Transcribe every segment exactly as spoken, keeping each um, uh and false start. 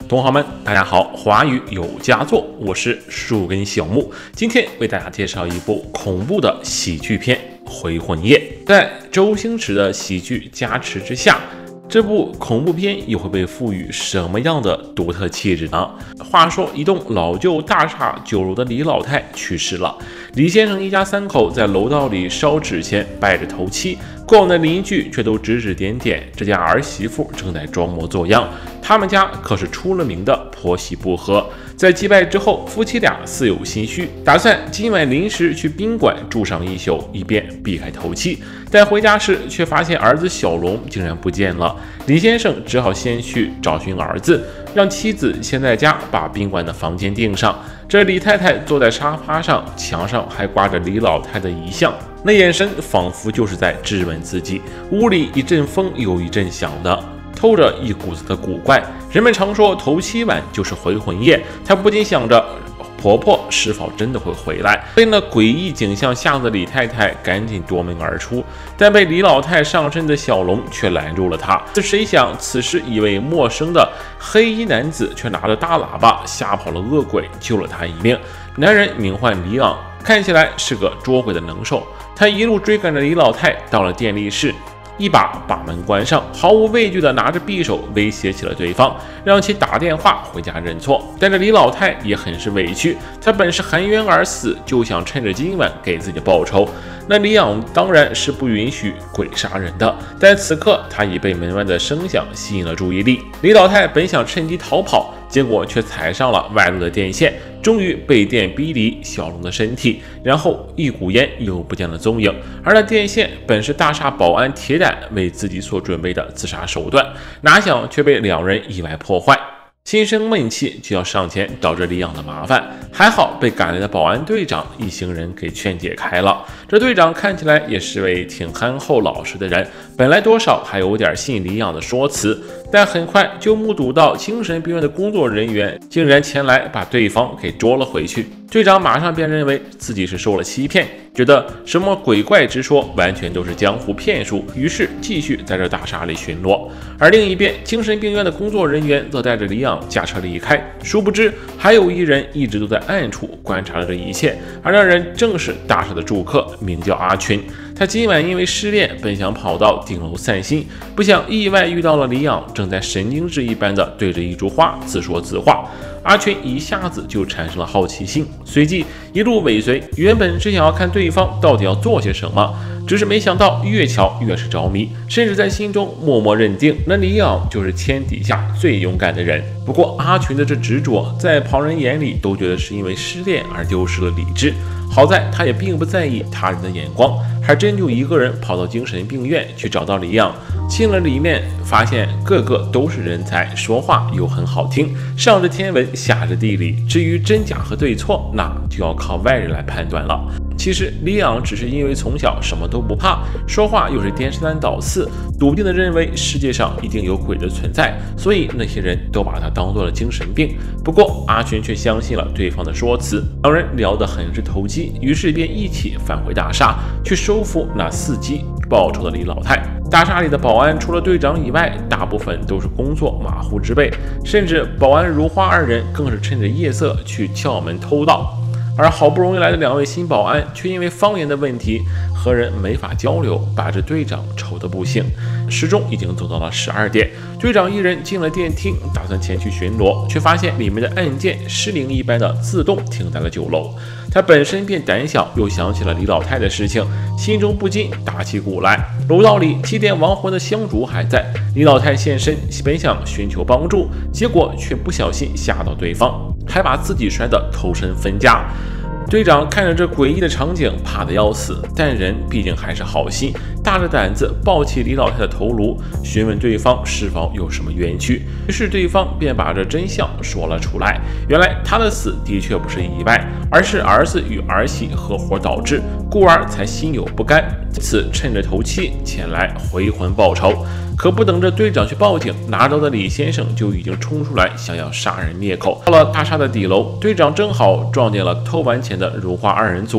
同行们，大家好，华语有佳作，我是树根小木，今天为大家介绍一部恐怖的喜剧片《回魂夜》。在周星驰的喜剧加持之下，这部恐怖片又会被赋予什么样的独特气质呢？话说，一栋老旧大厦九楼的李老太去世了，李先生一家三口在楼道里烧纸钱，拜着头七。过往的邻居却都指指点点，这家儿媳妇正在装模作样。他们家可是出了名的婆媳不和。在祭拜之后，夫妻俩似有心虚，打算今晚临时去宾馆住上一宿，以便避开头七。但回家时却发现儿子小龙竟然不见了。李先生只好先去找寻儿子，让妻子先在家把宾馆的房间订上。这李太太坐在沙发上，墙上还挂着李老太的遗像，那眼神仿佛就是在质问自己。屋里一阵风又一阵响的，透着一股子的古怪。人们常说头七晚就是回魂夜，他不禁想着婆婆是否真的会回来。被那诡异景象吓得李太太赶紧夺门而出，但被李老太上身的小龙却拦住了她。谁想此时一位陌生的黑衣男子却拿着大喇叭吓跑了恶鬼，救了她一命。男人名唤李昂，看起来是个捉鬼的能手。他一路追赶着李老太到了电力室，一把把门关上，毫无畏惧地拿着匕首威胁起了对方，让其打电话回家认错。但是李老太也很是委屈，她本是含冤而死，就想趁着今晚给自己报仇。那李昂当然是不允许鬼杀人的，但此刻他已被门外的声响吸引了注意力。李老太本想趁机逃跑，结果却踩上了外露的电线，终于被电逼离小龙的身体，然后一股烟又不见了踪影。而那电线本是大厦保安铁胆为自己所准备的自杀手段，哪想却被两人意外破坏。心生闷气，就要上前找这李昂的麻烦，还好被赶来的保安队长一行人给劝解开了。这队长看起来也是位挺憨厚老实的人，本来多少还有点信李昂的说辞，但很快就目睹到精神病院的工作人员竟然前来把对方给捉了回去。队长马上便认为自己是受了欺骗，觉得什么鬼怪之说完全都是江湖骗术，于是继续在这大厦里巡逻。而另一边，精神病院的工作人员则带着李昂驾车离开，殊不知还有一人一直都在暗处观察着这一切，而那人正是大厦的住客，名叫阿群。他今晚因为失恋，本想跑到顶楼散心，不想意外遇到了李昂，正在神经质一般的对着一株花自说自话。阿群一下子就产生了好奇心，随即一路尾随，原本是想要看对方到底要做些什么，只是没想到越瞧越是着迷，甚至在心中默默认定那李昂就是天底下最勇敢的人。不过阿群的这执着，在旁人眼里都觉得是因为失恋而丢失了理智。好在他也并不在意他人的眼光，还真就一个人跑到精神病院去找到李昂。进了里面，发现个个都是人才，说话又很好听，上知天文下知地理，至于真假和对错，那就要靠外人来判断了。其实李昂只是因为从小什么都不怕，说话又是颠三倒四，笃定地认为世界上一定有鬼的存在，所以那些人都把他当做了精神病。不过阿群却相信了对方的说辞，两人聊得很是投机，于是便一起返回大厦，去收服那伺机报仇的李老太。大厦里的保安除了队长以外，大部分都是工作马虎之辈，甚至保安如花二人更是趁着夜色去撬门偷盗。而好不容易来的两位新保安却因为方言的问题和人没法交流，把这队长愁得不行。时钟已经走到了十二点，队长一人进了电梯，打算前去巡逻，却发现里面的按键失灵一般的自动停在了九楼。他本身便胆小，又想起了李老太的事情，心中不禁打起鼓来。楼道里祭奠亡魂的香烛还在，李老太现身，本想寻求帮助，结果却不小心吓到对方，还把自己摔得头身分家。队长看着这诡异的场景，怕得要死，但人毕竟还是好心，大着胆子抱起李老太的头颅，询问对方是否有什么冤屈。于是对方便把这真相说了出来，原来他的死的确不是意外，而是儿子与儿媳合伙导致，故而才心有不甘，此趁着头七前来回魂报仇。可不等着队长去报警，拿刀的李先生就已经冲出来，想要杀人灭口。到了大厦的底楼，队长正好撞见了偷完钱的如花二人组，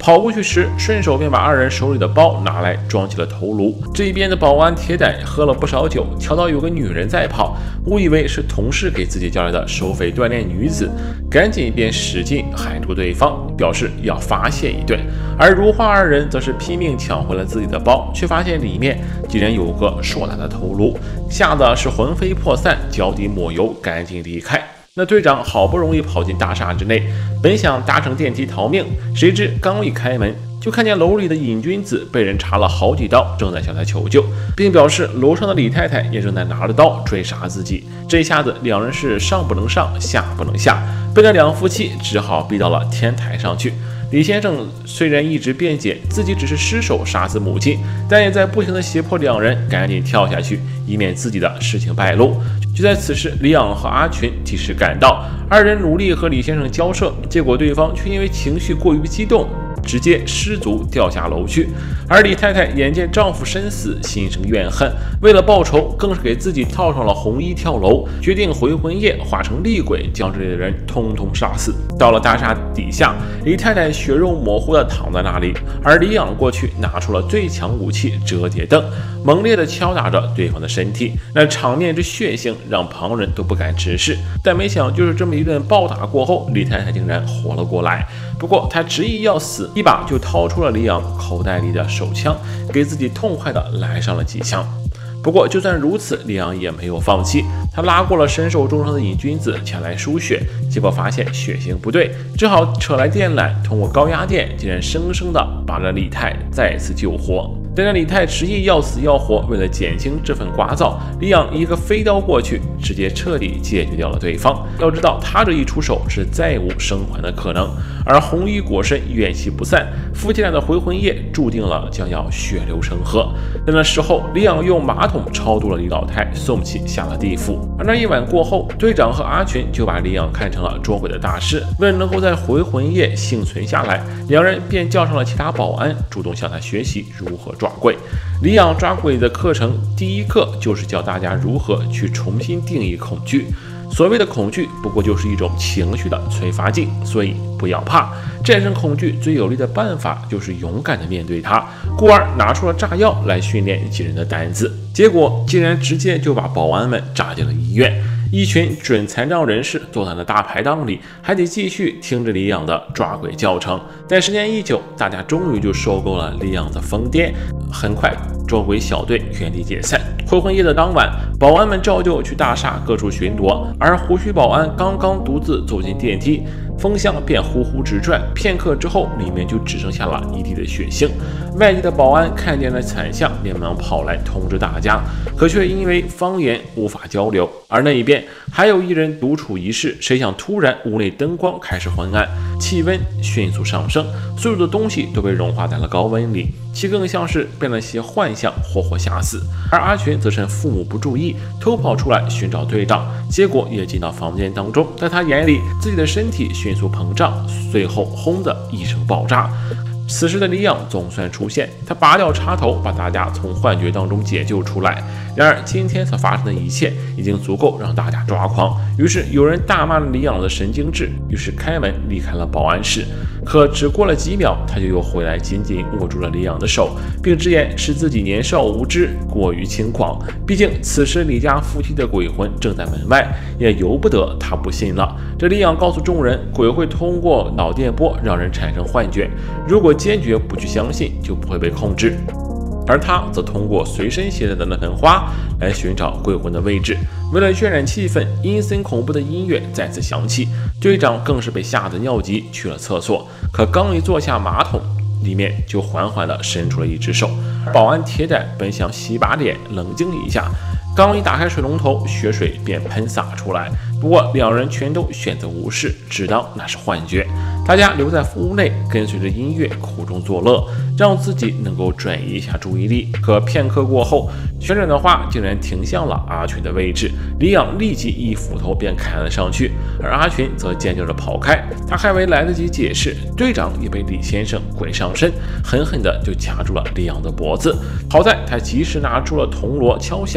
跑过去时，顺手便把二人手里的包拿来装起了头颅。这一边的保安铁胆喝了不少酒，瞧到有个女人在跑，误以为是同事给自己叫来的收费锻炼女子，赶紧便使劲喊住对方，表示要发泄一顿。而如花二人则是拼命抢回了自己的包，却发现里面竟然有个硕大的头颅，吓得是魂飞魄散，脚底抹油，赶紧离开。那队长好不容易跑进大厦之内，本想搭乘电梯逃命，谁知刚一开门，就看见楼里的瘾君子被人插了好几刀，正在向他求救，并表示楼上的李太太也正在拿着刀追杀自己。这一下子，两人是上不能上，下不能下，被那两夫妻只好逼到了天台上去。李先生虽然一直辩解自己只是失手杀死母亲，但也在不停地胁迫两人赶紧跳下去，以免自己的事情败露。就在此时，李昂和阿群及时赶到，二人努力和李先生交涉，结果对方却因为情绪过于激动，直接失足掉下楼去。而李太太眼见丈夫身死，心生怨恨，为了报仇，更是给自己套上了红衣跳楼，决定回魂夜化成厉鬼，将这里的人通通杀死。到了大厦底下，李太太血肉模糊地躺在那里，而李昂过去拿出了最强武器折叠凳，猛烈地敲打着对方的身体。那场面之血腥让旁人都不敢直视，但没想就是这么一顿暴打过后，李太太竟然活了过来。不过她执意要死，一把就掏出了李昂口袋里的手枪，给自己痛快地来上了几枪。不过就算如此，李昂也没有放弃，他拉过了身受重伤的瘾君子前来输血，结果发现血型不对，只好扯来电缆，通过高压电竟然生生地把这李太再次救活。但那李太执意要死要活，为了减轻这份聒噪，李昂一个飞刀过去，直接彻底解决掉了对方。要知道，他这一出手是再无生还的可能。而红衣果身怨气不散，夫妻俩的回魂夜注定了将要血流成河。在那时候，李昂用马桶超度了李老太，送其下了地府。而那一晚过后，队长和阿群就把李昂看成了捉鬼的大师，为了能够在回魂夜幸存下来，两人便叫上了其他保安，主动向他学习如何抓鬼。李昂抓鬼的课程第一课就是教大家如何去重新定义恐惧。所谓的恐惧不过就是一种情绪的催发剂，所以不要怕。战胜恐惧最有力的办法就是勇敢的面对它。故而拿出了炸药来训练几人的胆子，结果竟然直接就把保安们炸进了医院。一群准残障人士坐在了大排档里，还得继续听着李昂的抓鬼教程。但时间一久，大家终于就受够了李昂的疯癫。很快，捉鬼小队原地解散。回魂夜的当晚，保安们照旧去大厦各处巡逻，而胡须保安刚刚独自走进电梯，风箱便呼呼直转。片刻之后，里面就只剩下了一地的血腥。外地的保安看见了惨象，连忙跑来通知大家，可却因为方言无法交流。而那一边还有一人独处一室，谁想突然屋内灯光开始昏暗，气温迅速上升，所有的东西都被融化在了高温里，其更像是被那些幻象活活吓死。而阿群则趁父母不注意，偷跑出来寻找队长，结果也进到房间当中，在他眼里，自己的身体迅速膨胀，随后轰的一声爆炸。此时的李昂总算出现，他拔掉插头，把大家从幻觉当中解救出来。然而今天所发生的一切已经足够让大家抓狂，于是有人大骂了李昂的神经质，于是开门离开了保安室。可只过了几秒，他就又回来，紧紧握住了李昂的手，并直言是自己年少无知，过于轻狂。毕竟此时李家夫妻的鬼魂正在门外，也由不得他不信了。这李昂告诉众人，鬼会通过脑电波让人产生幻觉，如果坚决不去相信，就不会被控制。而他则通过随身携带的那盆花来寻找鬼魂的位置。为了渲染气氛，阴森恐怖的音乐再次响起，队长更是被吓得尿急去了厕所。可刚一坐下马桶，里面就缓缓地伸出了一只手。保安铁胆本想洗把脸冷静一下，刚一打开水龙头，血水便喷洒出来。不过两人全都选择无视，只当那是幻觉。大家留在屋内，跟随着音乐苦中作乐，让自己能够转移一下注意力。可片刻过后，旋转的花竟然停向了阿群的位置，李昂立即一斧头便砍了上去，而阿群则尖叫着跑开。他还未来得及解释，队长也被李先生鬼上身，狠狠地就夹住了李昂的脖子。好在他及时拿出了铜锣敲响，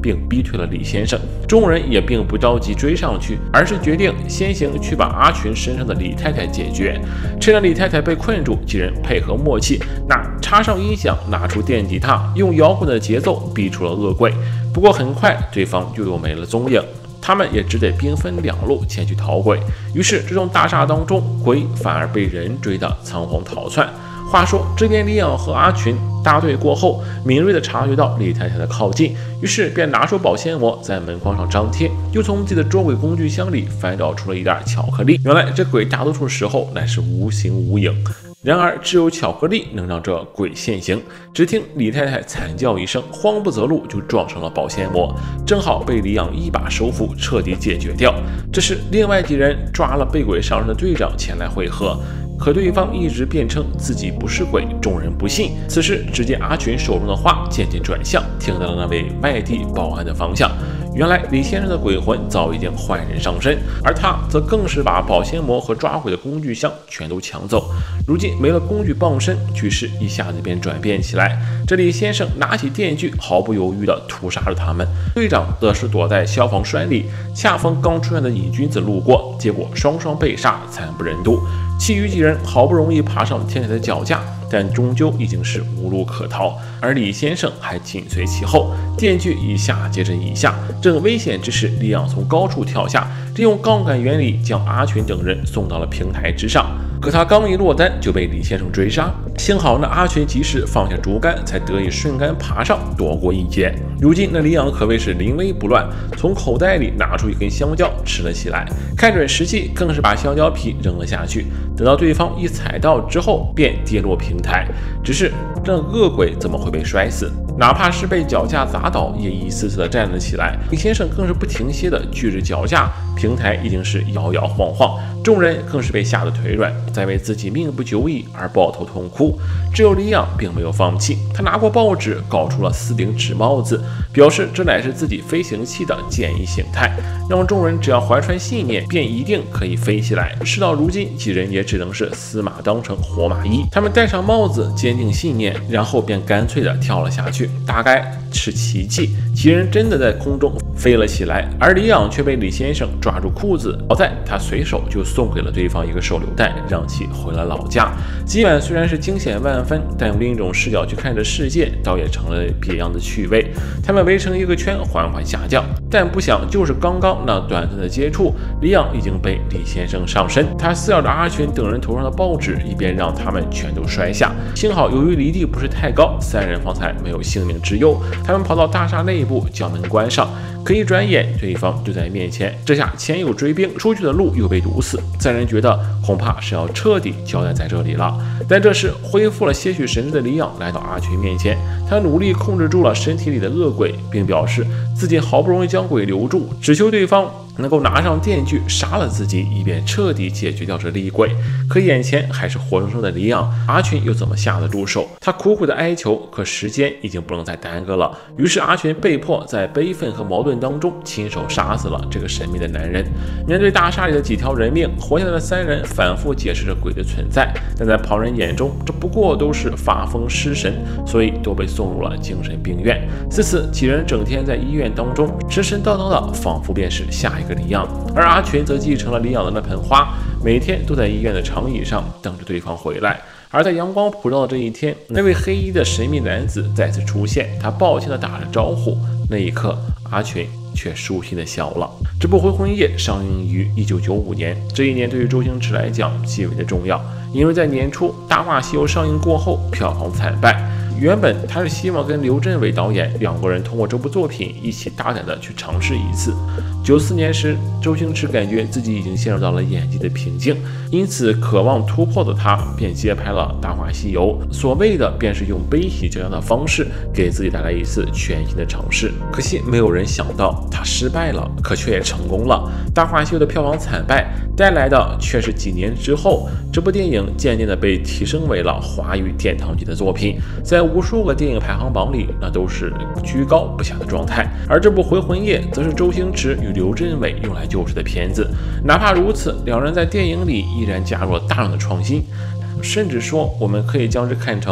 并逼退了李先生。众人也并不着急追上去，而是决定先行去把阿群身上的李太太解决。趁着李太太被困住，几人配合默契，那插上音响，拿出电吉他，用摇滚的节奏逼出了恶鬼。不过很快，对方就又没了踪影。他们也只得兵分两路前去逃鬼。于是这栋大厦当中，鬼反而被人追得仓皇逃窜。话说这边李昂和阿群搭队过后，敏锐地察觉到李太太的靠近，于是便拿出保鲜膜在门框上张贴，又从自己的捉鬼工具箱里翻找出了一袋巧克力。原来这鬼大多数时候乃是无形无影，然而只有巧克力能让这鬼现形。只听李太太惨叫一声，慌不择路就撞上了保鲜膜，正好被李昂一把收服，彻底解决掉。这时另外几人抓了被鬼上身的队长前来会合，可对方一直辩称自己不是鬼，众人不信。此时只见阿群手中的话渐渐转向，听到了那位外地报案的方向。原来李先生的鬼魂早已经换人上身，而他则更是把保鲜膜和抓鬼的工具箱全都抢走。如今没了工具傍身，局势一下子便转变起来。这李先生拿起电锯，毫不犹豫地屠杀了他们。队长则是躲在消防栓里，恰逢刚出现的瘾君子路过，结果双双被杀，惨不忍睹。其余几人好不容易爬上天台的脚架，但终究已经是无路可逃，而李先生还紧随其后，电锯一下接着一下。正危险之时，李昂从高处跳下，利用杠杆原理将阿群等人送到了平台之上。可他刚一落单，就被李先生追杀。幸好那阿群及时放下竹竿，才得以顺杆爬上，躲过一劫。如今那李昂可谓是临危不乱，从口袋里拿出一根香蕉吃了起来，看准时机，更是把香蕉皮扔了下去。等到对方一踩到之后，便跌落平台。只是这恶鬼怎么会被摔死？哪怕是被脚架砸倒，也一次次的站了起来。李先生更是不停歇的锯着脚架，平台已经是摇摇晃晃，众人更是被吓得腿软，在为自己命不久矣而抱头痛哭。只有李昂并没有放弃，他拿过报纸搞出了四顶纸帽子，表示这乃是自己飞行器的简易形态，让众人只要怀揣信念，便一定可以飞起来。事到如今，几人也只能是死马当成活马医。他们戴上帽子，坚定信念，然后便干脆的跳了下去。大概是奇迹，几人真的在空中飞了起来，而李昂却被李先生抓住裤子。好在他随手就送给了对方一个手榴弹，让其回了老家。今晚虽然是惊险万分，但用另一种视角去看这世界，倒也成了别样的趣味。他们围成一个圈，缓缓下降，但不想就是刚刚那短暂的接触，李昂已经被李先生上身。他撕咬着阿群等人头上的报纸，以便让他们全都摔下。幸好由于离地不是太高，三人方才没有性命之忧。他们跑到大厦内部，将门关上。可一转眼，对方就在面前。这下前有追兵，出去的路又被堵死，三人觉得恐怕是要彻底交代在这里了。但这时恢复了些许神智的李昂来到阿群面前，他努力控制住了身体里的恶鬼，并表示自己好不容易将鬼留住，只求对方能够拿上电锯杀了自己，以便彻底解决掉这厉鬼。可眼前还是活生生的李昂，阿群又怎么下得住手？他苦苦的哀求，可时间已经不能再耽搁了。于是阿群被迫在悲愤和矛盾当中亲手杀死了这个神秘的男人。面对大厦里的几条人命，活下来的三人反复解释着鬼的存在，但在旁人眼中，这不过都是发疯失神，所以都被送入了精神病院。自此，几人整天在医院当中神神叨叨的，仿佛便是下一个李昂。而阿群则继承了李昂的那盆花，每天都在医院的长椅上等着对方回来。而在阳光普照的这一天，那位黑衣的神秘男子再次出现，他抱歉地打着招呼。那一刻，阿群却舒心地笑了。这部《回魂夜》上映于一九九五年，这一年对于周星驰来讲极为的重要，因为在年初《大话西游》上映过后，票房惨败。原本他是希望跟刘镇伟导演两个人通过这部作品一起大胆的去尝试一次。九四年时，周星驰感觉自己已经陷入到了演技的瓶颈，因此渴望突破的他便接拍了《大话西游》，所谓的便是用悲喜交加的方式给自己带来一次全新的尝试。可惜没有人想到他失败了，可却也成功了。《大话西游》的票房惨败带来的却是几年之后，这部电影渐渐的被提升为了华语殿堂级的作品，在无数个电影排行榜里，那都是居高不下的状态。而这部《回魂夜》则是周星驰与刘镇伟用来救市的片子。哪怕如此，两人在电影里依然加入了大量的创新，甚至说我们可以将之看成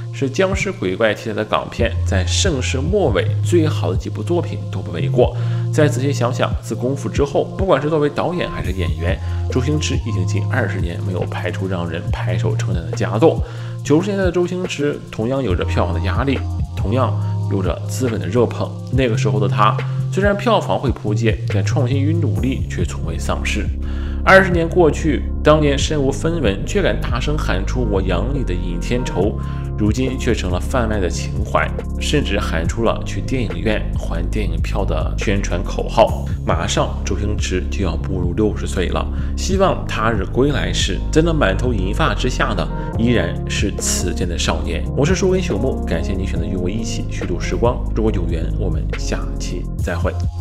是僵尸鬼怪题材的港片，在盛世末尾最好的几部作品都不为过。再仔细想想，自功夫之后，不管是作为导演还是演员，周星驰已经近二十年没有拍出让人拍手称赞的佳作。九十年代的周星驰同样有着票房的压力，同样有着资本的热捧。那个时候的他，虽然票房会扑街，但创新与努力却从未丧失。二十年过去，当年身无分文却敢大声喊出我养你的尹天仇，如今却成了贩卖的情怀，甚至喊出了去电影院还电影票的宣传口号。马上周星驰就要步入六十岁了，希望他日归来时，在那满头银发之下的依然是此间的少年。我是树根朽木，感谢你选择与我一起虚度时光。如果有缘，我们下期再会。